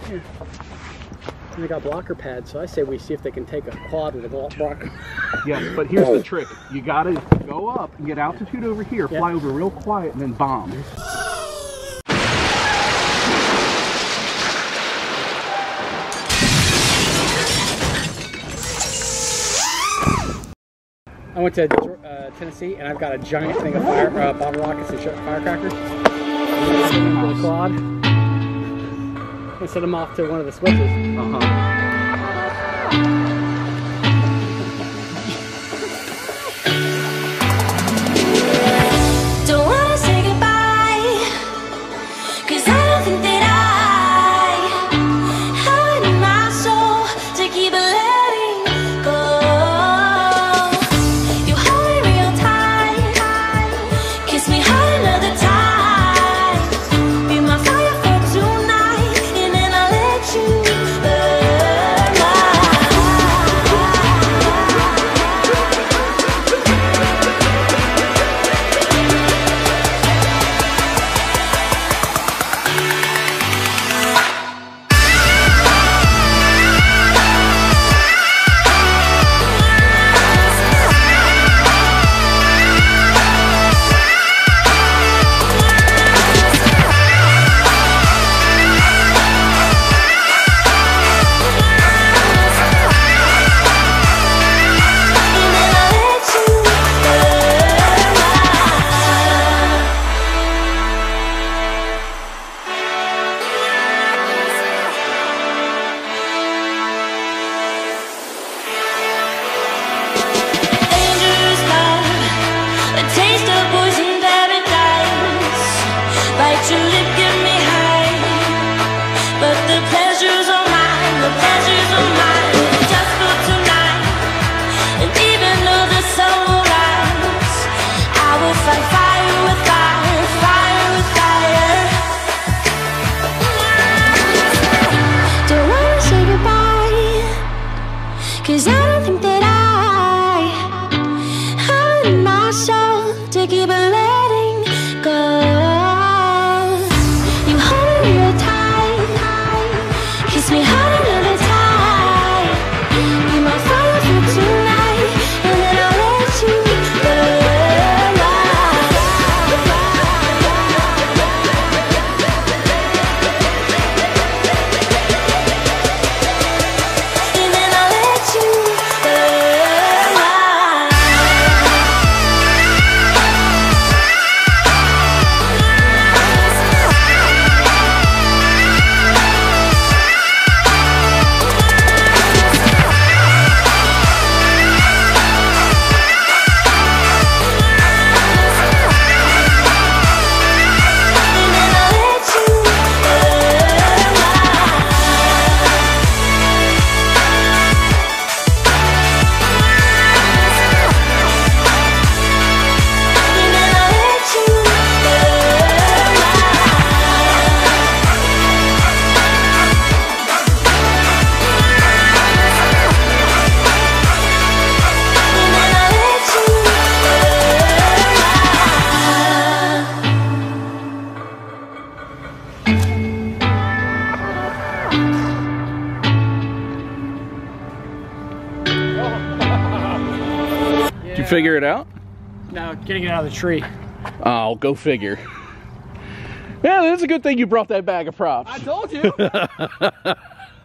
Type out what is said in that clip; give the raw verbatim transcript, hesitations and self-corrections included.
Here. And they got blocker pads, so I say we see if they can take a quad with a blocker. Yeah, but here's the trick. You gotta go up and get altitude over here, fly yeah. over real quiet, and then bomb. I went to uh, Tennessee, and I've got a giant thing of fire, uh, bottle rockets and firecrackers. For the quad. I set them off to one of the switches. Uh-huh. Cause I don't think that I have it in my soul to keep it letting go. You hold me real tight, kiss me hard another time. Be my fire for tonight, and then I'll let you Did you figure it out? No, getting it out of the tree. Oh, go figure. Yeah, it's a good thing you brought that bag of props. I told you.